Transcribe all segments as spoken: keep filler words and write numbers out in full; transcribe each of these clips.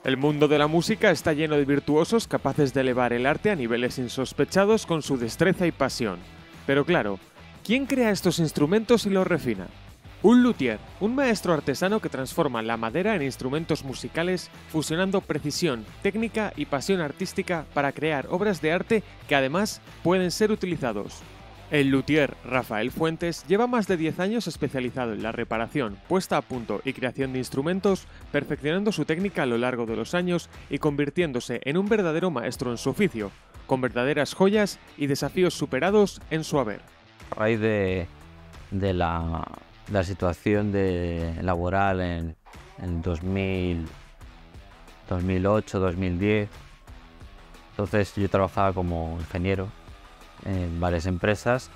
El mundo de la música está lleno de virtuosos capaces de elevar el arte a niveles insospechados con su destreza y pasión. Pero claro, ¿quién crea estos instrumentos y los refina? Un luthier, un maestro artesano que transforma la madera en instrumentos musicales, fusionando precisión, técnica y pasión artística para crear obras de arte que además pueden ser utilizados. El luthier Rafael Fuentes lleva más de diez años especializado en la reparación, puesta a punto y creación de instrumentos, perfeccionando su técnica a lo largo de los años y convirtiéndose en un verdadero maestro en su oficio, con verdaderas joyas y desafíos superados en su haber. A raíz de, de, la, de la situación de, laboral en, en dos mil, dos mil ocho, dos mil diez, entonces yo trabajaba como ingeniero en varias empresas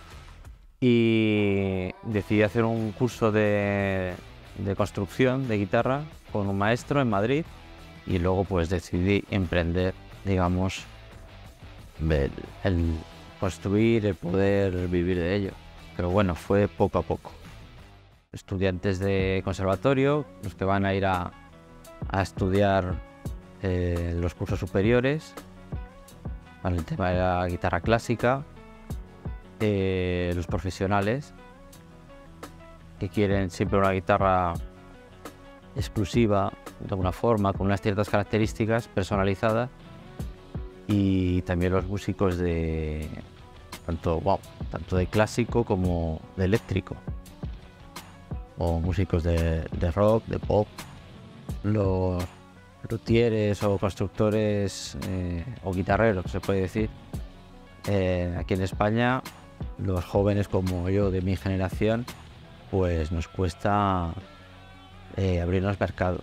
y decidí hacer un curso de, de construcción de guitarra con un maestro en Madrid y luego pues decidí emprender, digamos, el, el construir, el poder vivir de ello. Pero bueno, fue poco a poco. Estudiantes de conservatorio, los que van a ir a, a estudiar eh, los cursos superiores, para el tema de la guitarra clásica, eh, los profesionales que quieren siempre una guitarra exclusiva, de alguna forma, con unas ciertas características personalizadas, y también los músicos de tanto, wow, tanto de clásico como de eléctrico, o músicos de, de rock, de pop. Los luthieres o constructores eh, o guitarreros, se puede decir, eh, aquí en España, los jóvenes como yo de mi generación, pues nos cuesta eh, abrirnos mercado.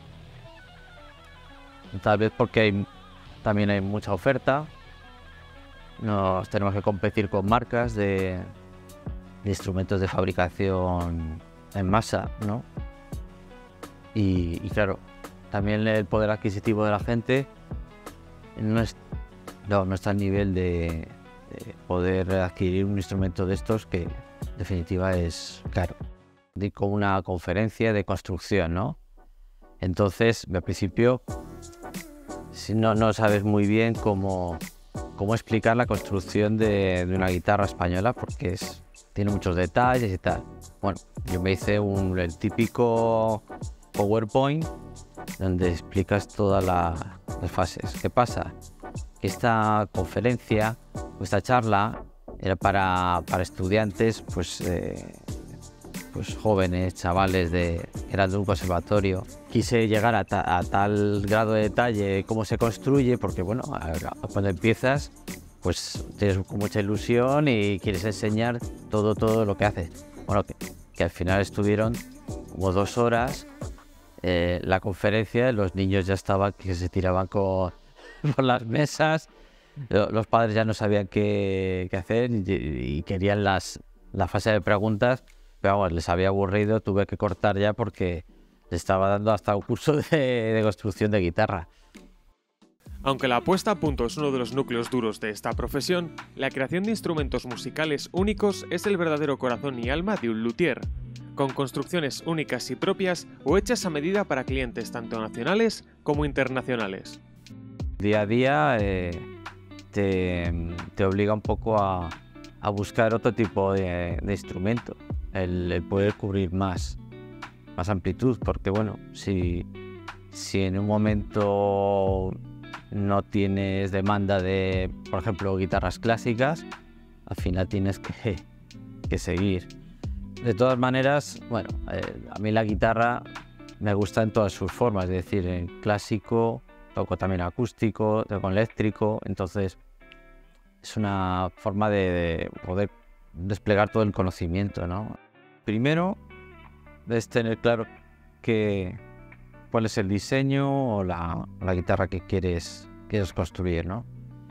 Tal vez porque hay, también hay mucha oferta, nos tenemos que competir con marcas de, de instrumentos de fabricación en masa, ¿no? Y, y claro, también el poder adquisitivo de la gente no, es, no, no está al nivel de, de poder adquirir un instrumento de estos que en definitiva es caro. Di con una conferencia de construcción, ¿no? Entonces, al principio, si no, no sabes muy bien cómo, cómo explicar la construcción de, de una guitarra española, porque es, tiene muchos detalles y tal. Bueno, yo me hice un, el típico PowerPoint donde explicas todas la, las fases. ¿Qué pasa? Que esta conferencia, esta charla, era para, para estudiantes, pues, eh, pues jóvenes, chavales de, que eran de un conservatorio. Quise llegar a, ta, a tal grado de detalle cómo se construye, porque bueno, a, a, cuando empiezas, pues tienes mucha ilusión y quieres enseñar todo, todo lo que haces. Bueno, que, que al final estuvieron como dos horas eh, la conferencia, los niños ya estaban que se tiraban con, por las mesas, los padres ya no sabían qué, qué hacer y, y querían las, la fase de preguntas, pero vamos, les había aburrido, tuve que cortar ya porque les estaba dando hasta un curso de, de construcción de guitarra. Aunque la puesta a punto es uno de los núcleos duros de esta profesión, la creación de instrumentos musicales únicos es el verdadero corazón y alma de un luthier, con construcciones únicas y propias o hechas a medida para clientes tanto nacionales como internacionales. Día a día eh, te, te obliga un poco a, a buscar otro tipo de, de instrumento, el, el poder cubrir más, más amplitud, porque bueno, si, si en un momento no tienes demanda de, por ejemplo, guitarras clásicas, al final tienes que, que seguir. De todas maneras, bueno, eh, a mí la guitarra me gusta en todas sus formas, es decir, en clásico, toco también acústico, toco eléctrico, entonces es una forma de, de poder desplegar todo el conocimiento, ¿no? Primero, debes tener claro que, cuál es el diseño o la, la guitarra que quieres, quieres construir, ¿no?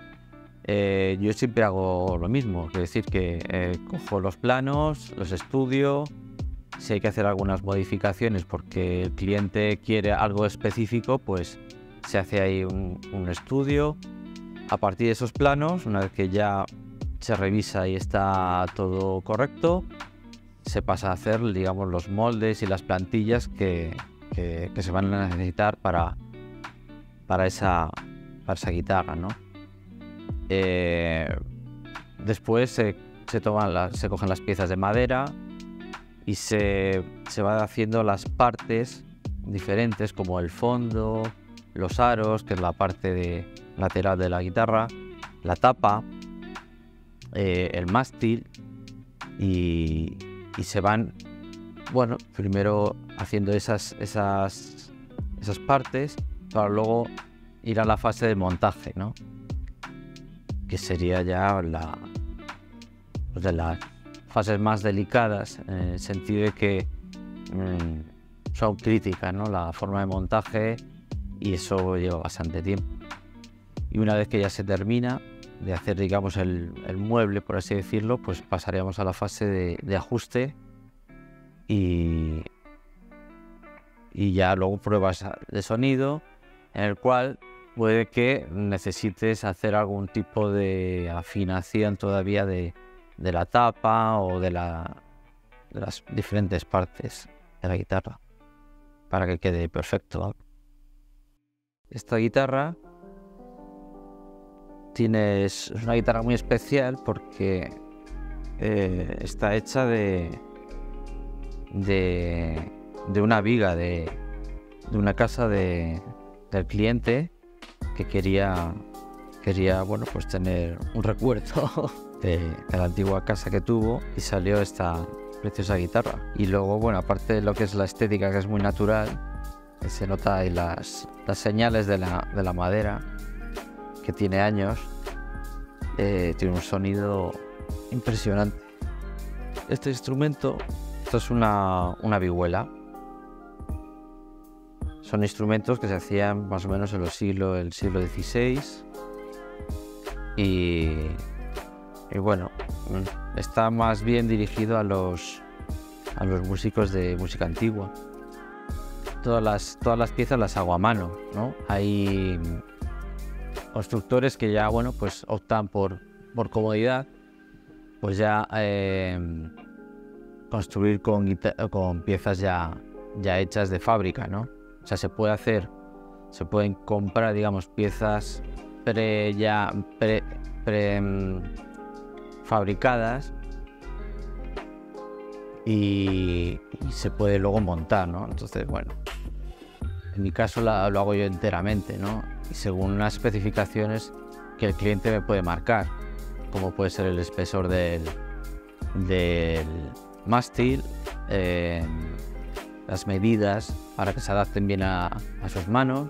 Eh, yo siempre hago lo mismo, es decir, que eh, cojo los planos, los estudio, si hay que hacer algunas modificaciones porque el cliente quiere algo específico, pues se hace ahí un, un estudio. A partir de esos planos, una vez que ya se revisa y está todo correcto, se pasa a hacer, digamos, los moldes y las plantillas que, que, que se van a necesitar para, para esa, para esa guitarra, ¿no? Eh, después se, se, toman las, se cogen las piezas de madera y se, se van haciendo las partes diferentes, como el fondo, los aros, que es la parte de, lateral de la guitarra, la tapa, eh, el mástil, y, y se van, bueno, primero haciendo esas, esas, esas partes para luego ir a la fase de montaje, ¿no? Que sería ya la, pues de las fases más delicadas, en el sentido de que mmm, son críticas, ¿no? La forma de montaje, y eso lleva bastante tiempo. Y una vez que ya se termina de hacer, digamos, el, el mueble, por así decirlo, pues pasaríamos a la fase de, de ajuste y, y ya luego pruebas de sonido, en el cual puede que necesites hacer algún tipo de afinación todavía de, de la tapa o de, la, de las diferentes partes de la guitarra para que quede perfecto, ¿vale? Esta guitarra tiene, es una guitarra muy especial porque eh, está hecha de, de, de una viga de, de una casa de, del cliente que quería, quería bueno, pues tener un recuerdo de, de la antigua casa que tuvo, y salió esta preciosa guitarra. Y luego, bueno, aparte de lo que es la estética, que es muy natural, se nota ahí las, las señales de la, de la madera, que tiene años, eh, tiene un sonido impresionante. Este instrumento, esto es una, una vihuela. Son instrumentos que se hacían más o menos en los siglos, el siglo dieciséis, y, y bueno, está más bien dirigido a los, a los músicos de música antigua. Todas las, todas las piezas las hago a mano, ¿no? Hay constructores que ya, bueno, pues optan por, por comodidad, pues ya eh, construir con, con piezas ya, ya hechas de fábrica, ¿no? O sea, se puede hacer, se pueden comprar, digamos, piezas pre, ya pre, pre um, fabricadas, y, y se puede luego montar, ¿no? Entonces, bueno, en mi caso la, lo hago yo enteramente, ¿no? Y según unas especificaciones que el cliente me puede marcar, como puede ser el espesor del, del mástil, eh, las medidas para que se adapten bien a, a sus manos.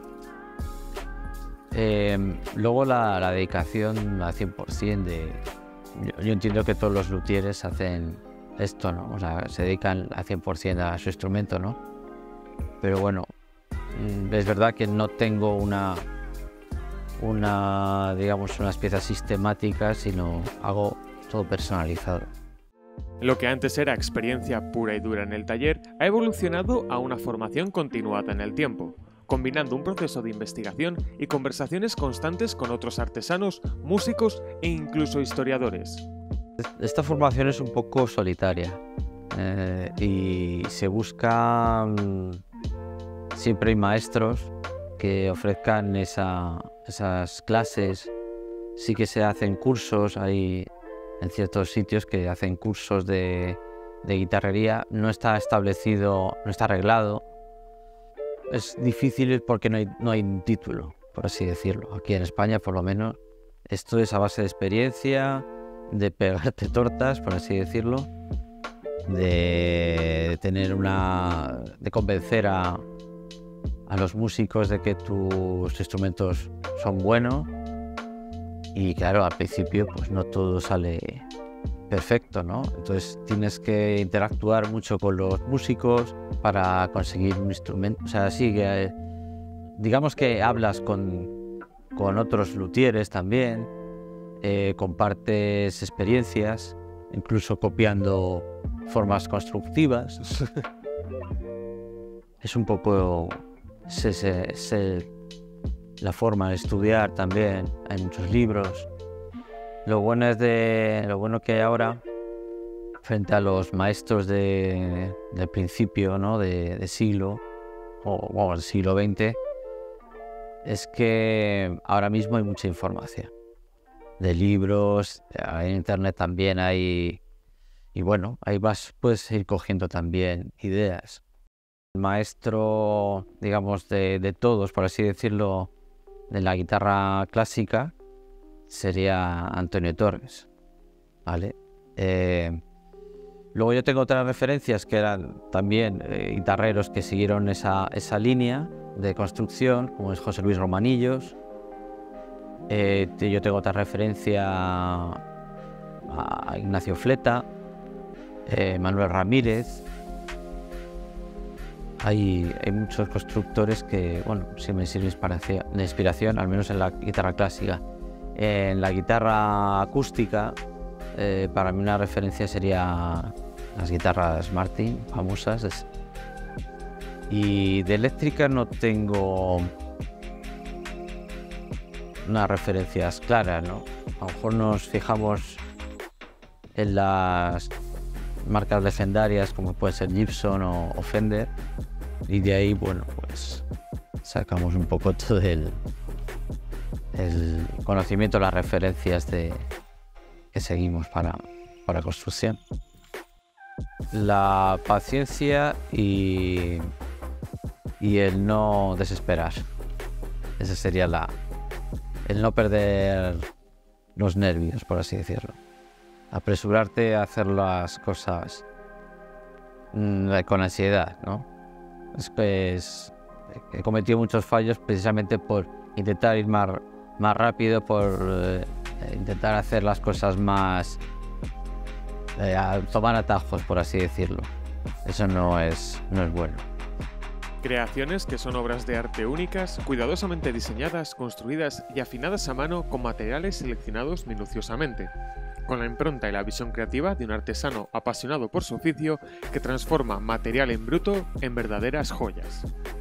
Eh, luego la, la dedicación al cien por cien de... Yo, yo entiendo que todos los luthieres hacen esto, ¿no? O sea, se dedican al cien por cien a su instrumento, ¿no? Pero bueno, es verdad que no tengo una, una, digamos, unas piezas sistemáticas, sino hago todo personalizado. Lo que antes era experiencia pura y dura en el taller ha evolucionado a una formación continuada en el tiempo, combinando un proceso de investigación y conversaciones constantes con otros artesanos, músicos e incluso historiadores. Esta formación es un poco solitaria, eh, y se busca... Siempre hay maestros que ofrezcan esa, esas clases. Sí que se hacen cursos, hay en ciertos sitios que hacen cursos de, de guitarrería. No está establecido, no está arreglado. Es difícil porque no hay, no hay un título, por así decirlo. Aquí en España, por lo menos, esto es a base de experiencia, de pegarte tortas, por así decirlo, de tener una... de convencer a... a los músicos de que tus instrumentos son buenos, y claro, al principio pues no todo sale perfecto, ¿no? Entonces tienes que interactuar mucho con los músicos para conseguir un instrumento. O sea, sí, que, digamos que hablas con, con otros luthieres también, eh, compartes experiencias, incluso copiando formas constructivas. Es un poco... Es, es, es la forma de estudiar también. Hay muchos libros. Lo bueno es de lo bueno que hay ahora frente a los maestros de, del principio, ¿no? de, de siglo o bueno, del siglo veinte, es que ahora mismo hay mucha información de libros, en internet también hay, y bueno, ahí vas, puedes ir cogiendo también ideas. El maestro, digamos, de, de todos, por así decirlo, de la guitarra clásica sería Antonio Torres, ¿vale? Eh, luego yo tengo otras referencias que eran también eh, guitarreros que siguieron esa, esa línea de construcción, como es José Luis Romanillos. Eh, yo tengo otra referencia a Ignacio Fleta, eh, Manuel Ramírez. Hay, hay muchos constructores que, bueno, sí me sirven de inspiración, al menos en la guitarra clásica. En la guitarra acústica, eh, para mí una referencia sería las guitarras Martin, famosas. Y de eléctrica no tengo unas referencias claras, ¿no? A lo mejor nos fijamos en las marcas legendarias como puede ser Gibson o, o Fender, y de ahí, bueno, pues sacamos un poco todo el, el conocimiento, las referencias de, que seguimos para, para construcción. La paciencia y, y el no desesperar. Ese sería la, el no perder los nervios, por así decirlo. Apresurarte a hacer las cosas mmm, con ansiedad, ¿no? Es que es, he cometido muchos fallos precisamente por intentar ir más, más rápido, por eh, intentar hacer las cosas más... Eh, a tomar atajos, por así decirlo. Eso no es, no es bueno. Creaciones que son obras de arte únicas, cuidadosamente diseñadas, construidas y afinadas a mano con materiales seleccionados minuciosamente, con la impronta y la visión creativa de un artesano apasionado por su oficio que transforma material en bruto en verdaderas joyas.